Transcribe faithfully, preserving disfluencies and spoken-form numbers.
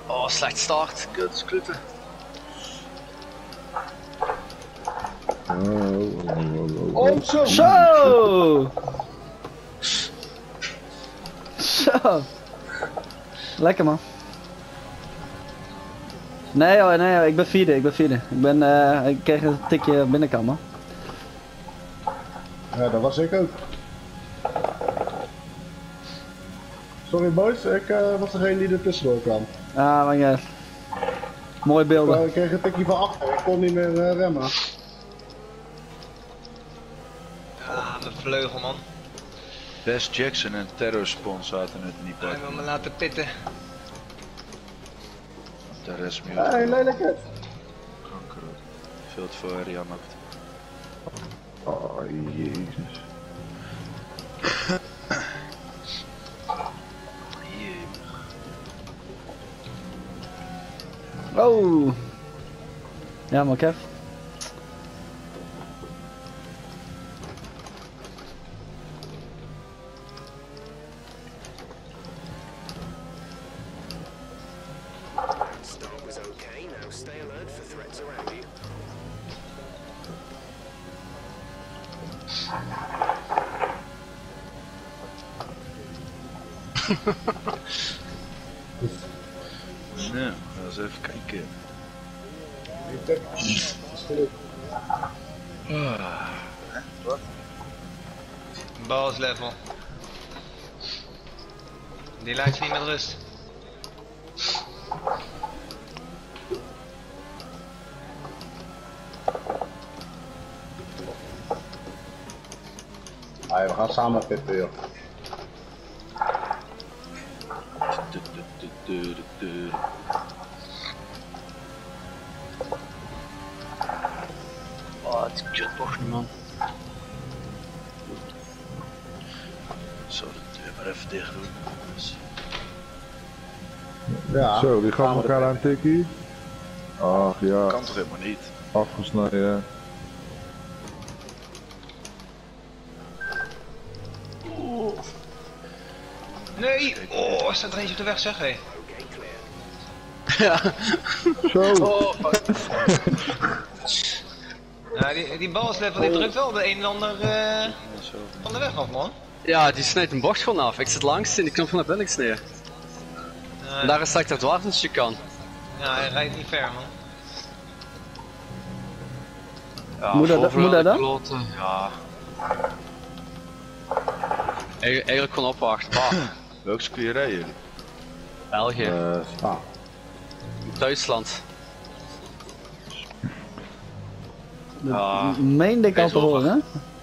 Oh, slecht start. Kut, kluten. Oh, zo! Zo! Zo! Lekker man. Nee hoor, nee hoor, ik ben vierde, ik ben vierde. Ik ben, uh, ik kreeg een tikje binnenkant man. Ja, dat was ik ook. Sorry boys, ik uh, was degene die er tussendoor kwam. Ah, maar ja. Mooie beelden. Ik kreeg een tikje van achter, ik kon niet meer uh, remmen. Ja, mijn vleugel man. Best Jackson en Terror Spawn zaten het niet bij. Hij wil me laten pitten. De rest meer. Hé, hey, lelijk het. Kanker. Veel te veel area maakt. Oh, jezus. Oh! Ja, maar Kev. Start was okay, now stay alert for threats around you. Nou, ga eens even kijken. Ah. Wat? Boss level. Die laat je niet met rust. Ah, we gaan samen pitten joh. Oh, het is kutbocht nu man. Zo, de deur maar even dicht doen. Ja. Zo, die gaan elkaar aan tikkie. Ach ja. Kan toch helemaal niet? Afgesneden. Nee! Oh, staat er eentje op de weg zeg hé. Ja. Zo. Oh, Ja, die, die boss level die drukt wel de een en ander uh, van de weg af man. ja, die snijdt een bocht gewoon af. Ik zit langs in die knop van de binnenks neer. Uh, En daar is straks dat dwars als je kan. Ja, hij rijdt niet ver man. Ja, Moet dat- voorvleugel moet dat dan? kloten, ja. Eigen- Eigenlijk gewoon opwachten. Bah, Welke circuit rijden jullie? België, Uh, Ah. Duitsland. Dat Ja. meende ik al te Wees over. horen hè?